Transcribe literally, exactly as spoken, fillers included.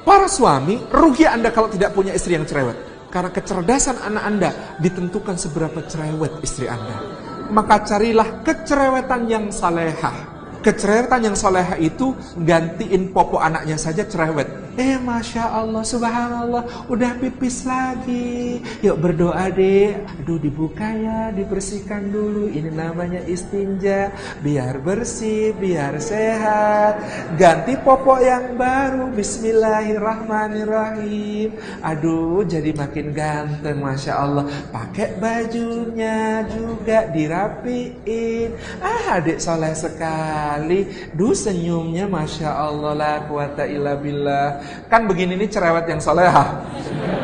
Para suami, rugi Anda kalau tidak punya istri yang cerewet. Karena kecerdasan anak Anda ditentukan seberapa cerewet istri Anda. Maka carilah kecerewetan yang salehah. Kecerewetan yang salehah itu gantiin popo anaknya saja cerewet. Eh, Masya Allah, Subhanallah, udah pipis lagi. Yuk berdoa deh. Aduh, dibuka ya, dibersihkan dulu. Ini namanya istinja. Biar bersih, biar sehat. Ganti popok yang baru. Bismillahirrahmanirrahim. Aduh, jadi makin ganteng, Masya Allah. Pakai bajunya juga dirapiin. Ah, adik soleh sekali. Duh, senyumnya Masya Allah, la quwata illa billah. Kan begini nih cerewet yang solehah.